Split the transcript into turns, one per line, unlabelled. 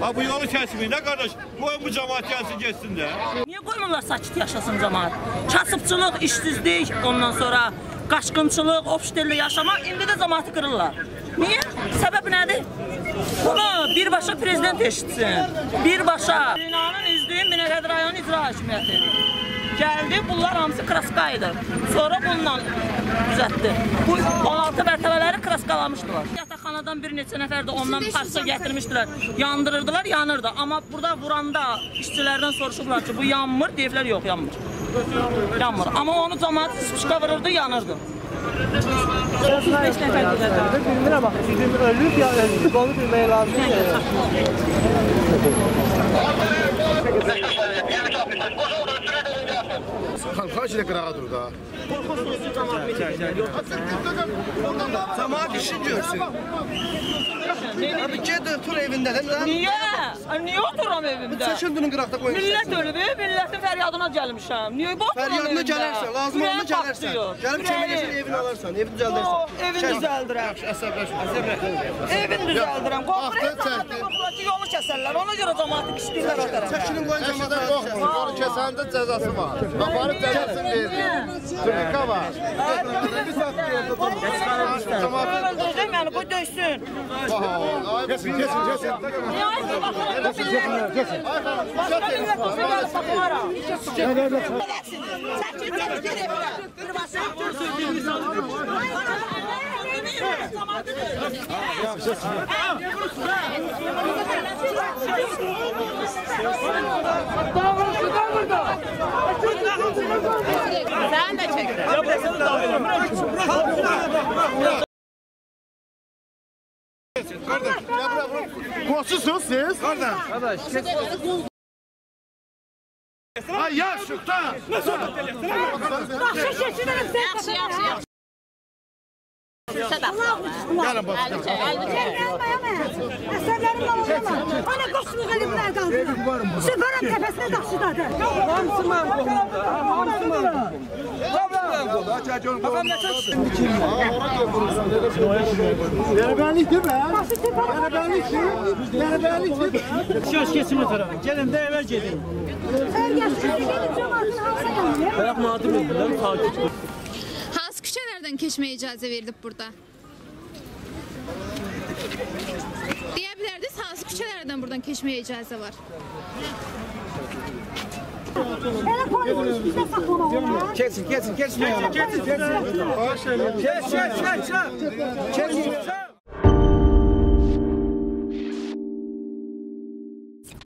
Ha bu yolu kesmeyin ne kardeş. Koyun bu cemaat gelsin geçsin de.
Niye koymurlar sakit yaşasın cemaat? Kasıbçılıq, işsizlik, ondan sonra qaçqınçılıq, obşterlə yaşamaq indi də cemaatı qırırlar. Niye? Səbəb nədir? Bunu birbaşa prezident eşitsin. Birbaşa. Binanın üzdüyü Binəqədi rayon icra hakimiyyəti. Gəldi, bunlar hamısı kraskaydı. Sonra bununla düzəltdi. Bu 16 mərtəbələri kraskalamışdılar. Yataqxanadan bir neçə nəfər də ondan parça gətirmişdilər. Yandırırdılar, yanırdı. Amma burada vuranda işçilərdən soruşublar ki, bu yanmır, deyiblər yox, yanmır. Yanmır. Amma onu cemaat spişka vururdu, yanırdı. 35 nəfər gedəcək.
Bilmirəm bax, bizim ölüb ya ölüb, onu bilmək lazımdır.
Kaç ile kırağa dur da?
Cemaat işin görsün. Abi ged otur evində.
Niyə? Niyə oturam evimdə?
Çəkildin qıraqda qoyun.
Millət ölüb, millətin fəryadına gəlmişəm. Niyə oturam evimdə?
Fəryadına gələrsən, lazım olanda gələrsən. Gəlib kömək etsən, evini alarsan, evini düzəldirsən.
Evini düzəldirəm. Evini düzəldirəm. Qorxuram, yolu kəsərlər. Ona görə cəmaatı pişdirlər o tərəfə.
Çəkilin qoyun cəmaatı.
Yolu kesende cezası var. Babanın cezasını verir. Turnike var.
Öldürdüm yani, qoy döysün.
Kesin.
Niyə ayıqdır, baxın, kesin. Başqa millət olsun, gəlib baxılaram. Çəkil, gəl evinə.
Sen de çek.
Koşusunuz siz. Kardeş. Ay yaşık da.
Yaxşı.
Gelin bakalım.
Əsərlərim olacaq. Ana qoşulub elimlər qaldı. Süpürəm təpəsinə daşıdadı.
Hamısı mən qohumda. Hamısı mən. Beraberlikdir be. Beraberlikdir. Söz kesim o tarafa. Gelin de evvel gelin.
Hər yaşlı gedib cəmaatın hamısı yanıyor.
Bırak mağdur edildiler. Takip.
Hansı küçələrdən keçməyə icazə verilib burada? Deyə bilərdiniz, hansı küçələrdən buradan keçməyə icazə var?
Elə polis bizdə saxlamaq olar.
Kesin. Kes.